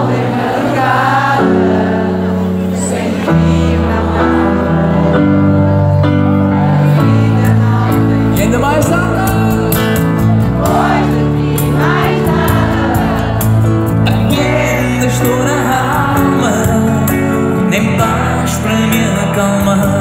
Estou na alma, nem paz para me acalmar.